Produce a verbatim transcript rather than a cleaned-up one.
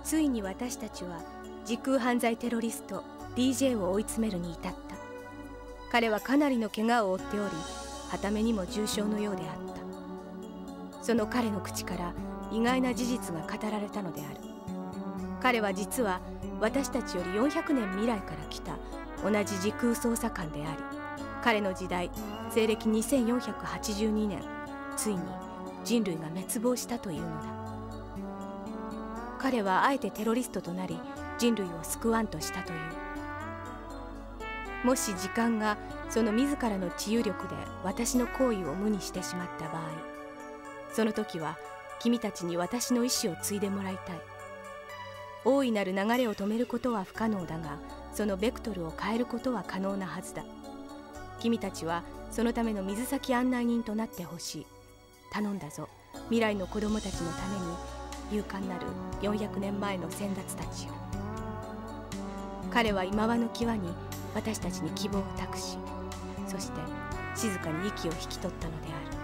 ついに私たちは時空犯罪テロリスト ディージェー を追い詰めるに至った。彼はかなりの怪我を負っており、はためにも重傷のようであった。その彼の口から意外な事実が語られたのである。彼は実は私たちよりよんひゃくねん未来から来た同じ時空捜査官であり、彼の時代西暦にせんよんひゃくはちじゅうにねん、ついに人類が滅亡したというのだ。彼はあえてテロリストとなり人類を救わんとしたという。もし時間がその自らの治癒力で私の行為を無にしてしまった場合、その時は君たちに私の意志を継いでもらいたい。大いなる流れを止めることは不可能だが、そのベクトルを変えることは可能なはずだ。君たちはそのための水先案内人となってほしい。頼んだぞ、未来の子供たちのために勇敢なるよんひゃくねんまえの先達たちよ。彼は今際の際に私たちに希望を託し、そして静かに息を引き取ったのである。